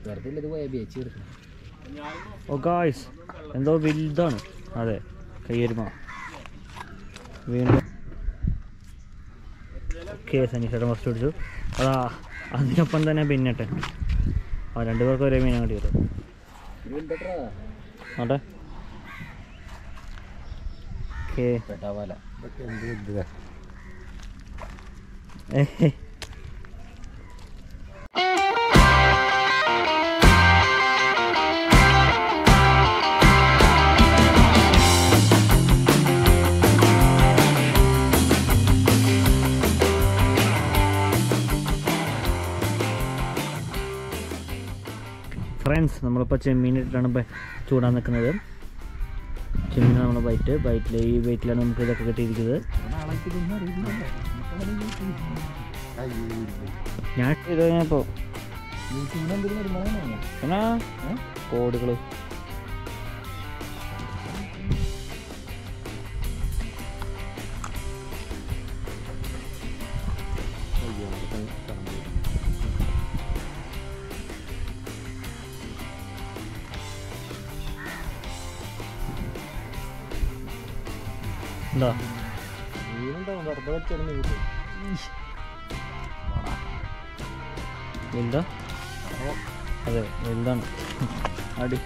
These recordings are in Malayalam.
ഓ ഗായ്സ്, എന്തോ വലുതാണ്. അതെ, കയ്യരുമ വീണ്ടും സനീഷേട്ടൻ ഫസ്റ്റ് പിടിച്ചു. അതാ അതിനൊപ്പം തന്നെ പിന്നട്ടെ രണ്ടുപേർക്കും ഒരേ മീനാണ് കിട്ടിയത്. ആട്ടെ ഫ്രണ്ട്സ്, നമ്മളിപ്പോൾ ചെമ്മീനിട്ടാണ് ചൂടാൻ നിൽക്കുന്നത്. ചെമ്മീൻ നമ്മൾ ഈ ബൈറ്റിലാണ് നമുക്ക് ഇതൊക്കെ കിട്ടിയിരിക്കുന്നത്. ഞാൻ ഇത് കഴിഞ്ഞപ്പോൾ എന്നാ കോടുകൾ എന്താ വലുതാ? അതെ, വലുതാണ്. അടി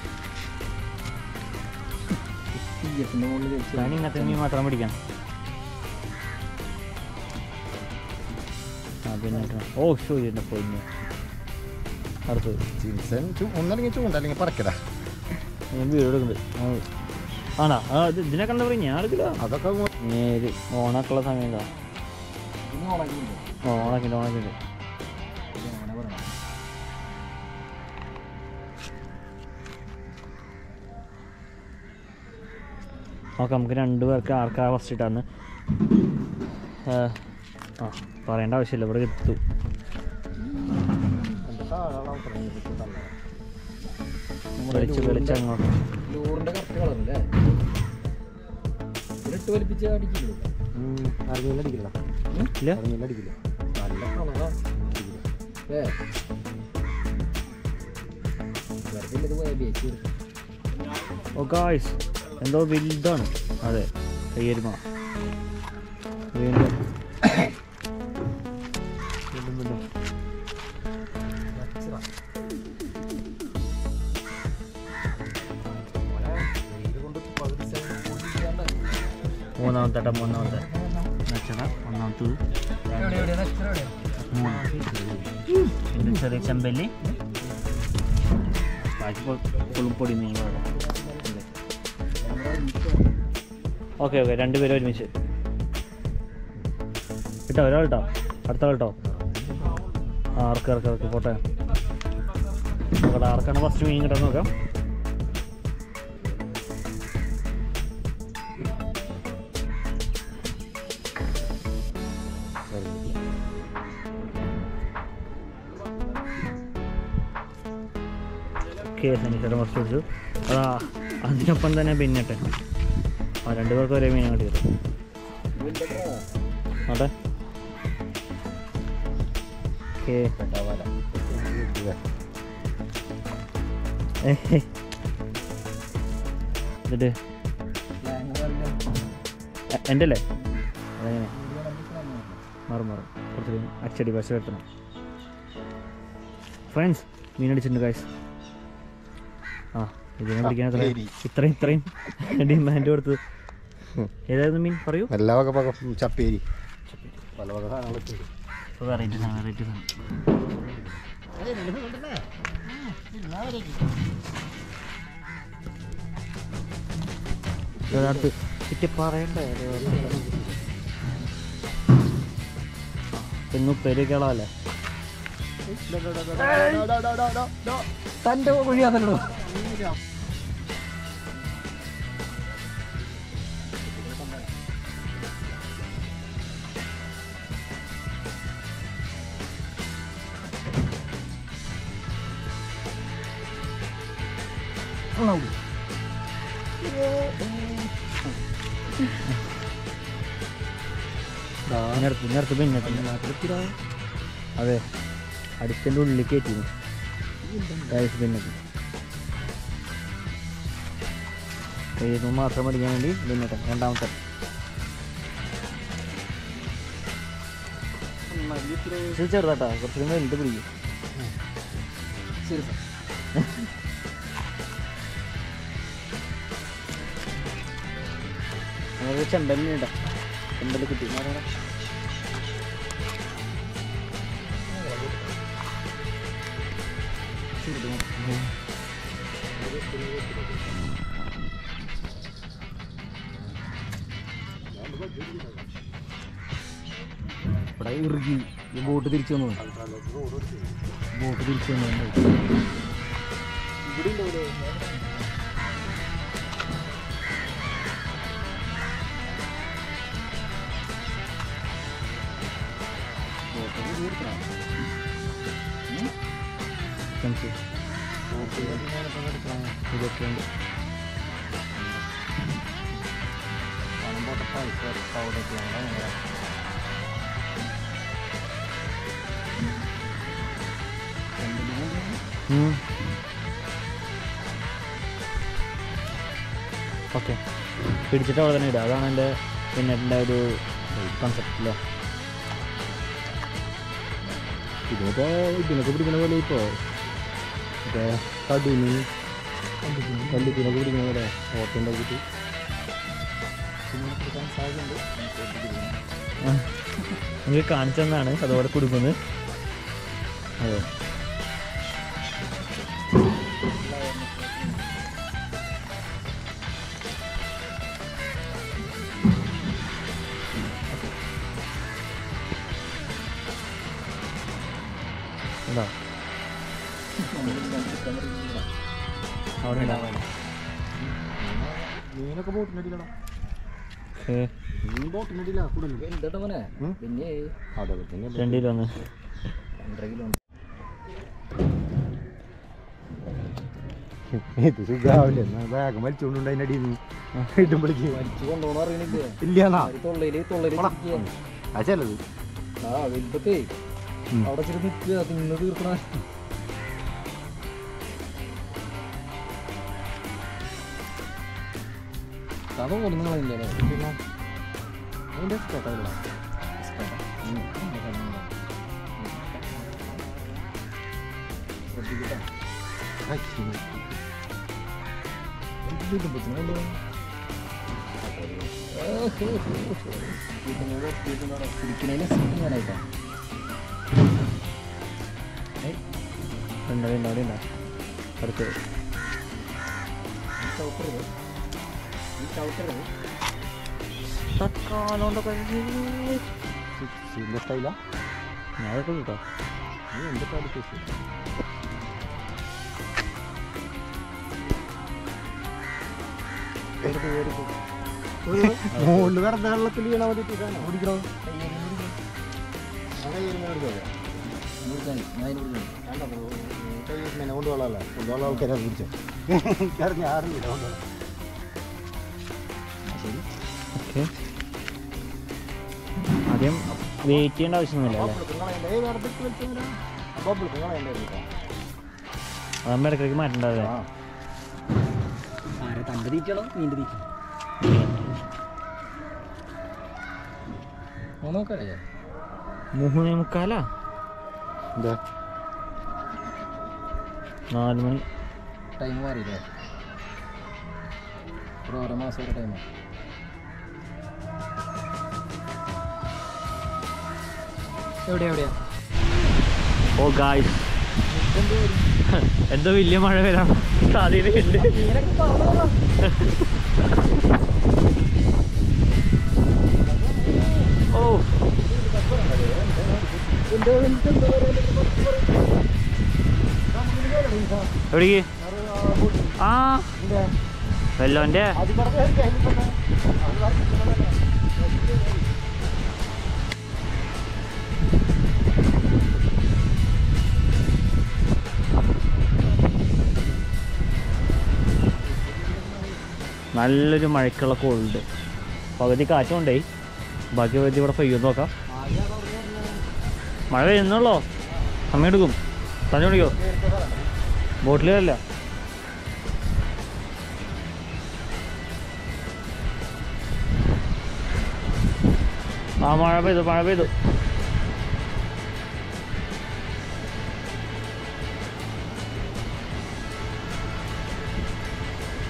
ഇങ്ങനത്തെ മീൻ മാത്രം പിടിക്കണം. പിന്നെ ഓ ഷോ ഇതിൻ്റെ പൊന്നു അടുത്തത് ഒന്നല്ലെങ്കിൽ ചൂണ്ടല്ലെങ്കിൽ പറക്കടാ. ഞാൻ വീഡിയോ എടുക്കുന്നുണ്ട്. ആണോ? ഇതിനൊക്കെ എന്താ പറയുക, ഞാൻ എടുക്കില്ല. അതൊക്കെ നേര് ഓണാക്കുള്ള സമയം എന്താ? ഓണാക്കിണ്ട്. ഓക്കെ, നമുക്ക് രണ്ടുപേർക്ക് ആർക്കാ ഫസ്റ്റ് ഇട്ടാന്ന് പറയേണ്ട ആവശ്യമില്ല. ഇവിടെ എത്തും. വെളിച്ചങ്ങോട്ട് ഓ ഗായ്സ്, എന്തോ വലുതാണ്. അതെ, കയ്യരുമ വീണ്ടും മൂന്നാമത്തെ ഒന്നാമത്തത് പിന്നെ ചെറിയ ചെമ്പല്ലി പുളിപ്പൊടി മീൻ. ഓക്കെ രണ്ടുപേരും ഒരുമിച്ച് കേട്ടോ. ഒരാൾ കേട്ടോ, അടുത്ത ആൾ കേട്ടോ. ഇറക്ക് പോട്ടെ. ആർക്കാണ് ഫസ്റ്റ് മീൻ കിട്ടാൻ നോക്കാം. സനീഷേട്ടൻ ഫസ്റ്റ് പിടിച്ചു. അതാ അതിനൊപ്പം തന്നെ പിന്നട്ടെ രണ്ടുപേർക്കും ഒരേ മീനാണ് കിട്ടിയത്. ആട്ടെ എന്നിട്ട് എൻ്റെ അല്ലേ? അതെങ്ങനെ മാറും കുറച്ച് അച്ചടി ഭാഷ വെട്ടണം. ഫ്രണ്ട്സ്, മീനടിച്ചിട്ടുണ്ട് ഗൈസ്. ഇതിനെ പിടിക്കാൻ ഇത്രയും ഡിമാൻഡ് കൊടുത്തത്. ഏതായിരുന്നു മീൻ പറയൂ? എല്ലാ വക ചപ്പേരി പല വക സാധനങ്ങളൊക്കെ. വെറൈറ്റി സാധനം. അടുത്ത് ഇറ്റ് പറയണ്ടേ ഇന്ന് പെരുകളല്ലേ തൻ്റെ കുഴിയാണല്ലോ. നേരത്തെ പിന്നെ അതെ അടുത്തൻ്റെ ഉള്ളിൽ കയറ്റിയിരുന്നു. ടൈൽസ് പിന്നിട്ട് ഇത് മാത്രം പഠിക്കാൻ വേണ്ടി പിന്നിട്ട് രണ്ടാമത്തെ ചെറുതാട്ടാ കുറച്ചും വലുത് പിടിക്കും അങ്ങനെ ചെമ്പല്ലിട്ടാ ചെമ്പല് കിട്ടി ഇവിടെ ഇറുകി ബോട്ട് തിരിച്ചു വന്നു ബോട്ട് തിരിച്ചു വന്നു ഇതൊക്കെയുണ്ട് ഓക്കെ പിടിച്ചിട്ട് അവിടെ തന്നെ ഇടുക അതാണ് എൻ്റെ പിന്നറ്റിൻ്റെ ഒരു കൺസെപ്റ്റ് അല്ലേ ഇതിനൊക്കെ ഇതിനൊക്കെ പിടിക്കണ പോലെ ഇപ്പോൾ മറ്റേ കടുമി കല്ലുത്തിനൊക്കെ പിടിക്കണ പോലെ ഓട്ടുണ്ടാക്കിയിട്ട് എനിക്ക് കാണിച്ചു തന്നാണ് അതോടെ കുടുക്കുന്നത് അതെ ഉണ്ടോ അവിടെ ഉണ്ടാവാൻ മീനൊക്കെ ബോട്ടിനടിയിലടാ ഏ മീൻ ബോട്ടിനടിയിലാ കൂടുതൽ അതെ പിന്നെ 2 കിലോ ഒന്ന് 2.5 കിലോ ഇത് സുഖാവില്ലേ എന്നാ വേഗം വലിച്ചുകൊണ്ടുണ്ട് അതിൻ്റെ അടിയിൽ നിന്ന് ഇടുമ്പോഴേക്ക് വലിച്ചു കൊണ്ടുപോകണം അറിയണില്ലേ ഇല്ലന്നാ തൊള്ളയില് അത് ചിലത് ആ വലുപ്പത്തേ അവിടെ ചെറിയ നിൽക്കുക തിന്ന് തീർക്കണ കഥ കൊല്ലുന്നതല്ലേ പിന്നെ അതിൻ്റെ സ്പോട്ടല്ല പിടിക്കണേനായിട്ടാ ഉണ്ട് അവിടെ ഉണ്ടോ അടുത്ത് തക്കാലോണ്ടൊക്കെ സ്റ്റൈലാ ഞാൻ അതൊക്കെ കിട്ടോ നീ എന്തൊക്കെ അടുത്ത് മുകളിൽ വെറുതെ വെള്ളത്തിൽ വീണാൽ മതി പിടിക്കണോ കൊണ്ടുപോകാമല്ലോ കൊണ്ടുപോകാൻ ആൾക്കാരെ പിടിച്ചോ ആറില്ല ഓക്കെ ആദ്യം വെയിറ്റ് ചെയ്യേണ്ട ആവശ്യമൊന്നുമില്ല അല്ലേ അതാകുമ്പോൾ ഇടയ്ക്കിടയ്ക്ക് മാറ്റണ്ടാവില്ല ആരെ തൻ്റെ തീറ്റയാണോ നീൻ്റെ തീറ്റ നോക്കല്ലേ 3:45 എന്താ 4 മണി ടൈം മാറിയില്ലേ ഒരു 6 മാസം വരെ ടൈമാണ് എവിടെയാ ഓ ഗായ്സ് എന്തോ വലിയ മഴ വരാൻ സാധ്യതയുണ്ട് ഓ എവിടേക്ക് ആ വെല്ലോൻ്റെ നല്ലൊരു മഴയ്ക്കുള്ള കോളുണ്ട് പകുതി കാറ്റുകൊണ്ടേ ബാക്കി പകുതി ഇവിടെ പെയ്യുമെന്ന് നോക്കാം മഴ പെയ്യുന്നുള്ളോ സമയം എടുക്കും തന്നെ വിളിക്കോ ബോട്ടിലല്ല. ആ മഴ പെയ്തു.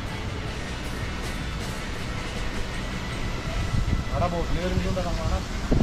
അവിടെ ബോട്ടിൽ വരുന്നുണ്ടോ?